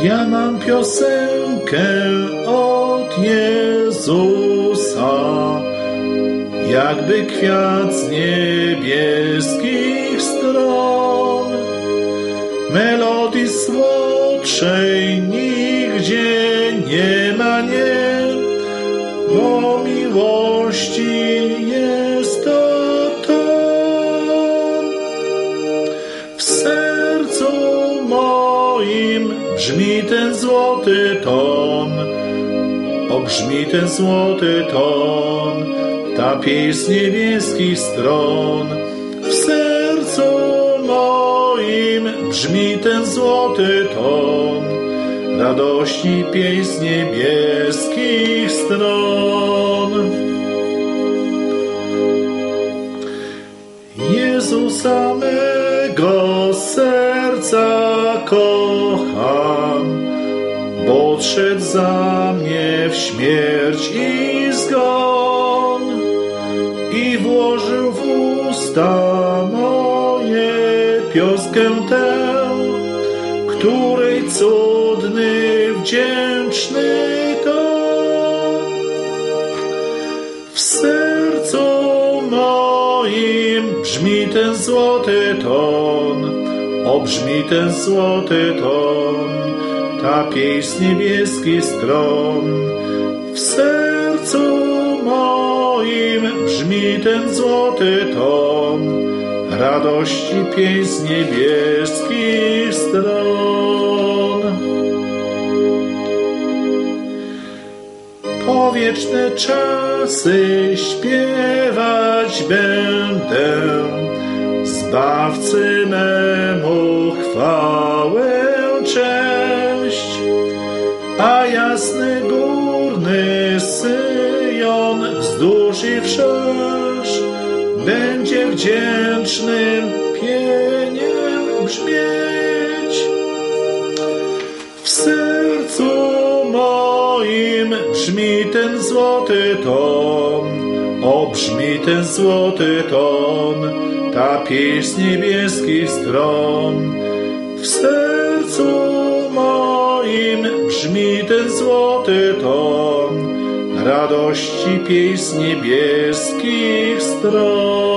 Ja mam piosenkę od Jezusa, jakby kwiat z niebieskich stron. Melodii słodszej nigdzie nie ma, nie, bo miłości jest to ton. W sercu moim brzmi ten złoty ton, brzmi ten złoty ton, ta pieśń niebieskich stron. W sercu moim brzmi ten złoty ton, radości pieśń niebieskich stron. Jezusa mego serca kocham, bo odszedł za mnie w śmierć i zgon i włożył w usta moje piosnkę tę, której cudny, wdzięczny ton. W sercu moim brzmi ten złoty ton, brzmi ten złoty ton, ta pieśń niebieskich stron. W sercu moim brzmi ten złoty ton, radości pieśń niebieskich stron. Po wieczne czasy śpiewać będę Zbawcy memu chwałę, cześć, a jasny górny Syjon wzdłuż i wszerz będzie wdzięcznym pieniem brzmieć. W sercu moim brzmi ten złoty ton, brzmi ten złoty ton, ta pieśń niebieskich stron. W sercu moim brzmi ten złoty ton, radości pieśń niebieskich stron.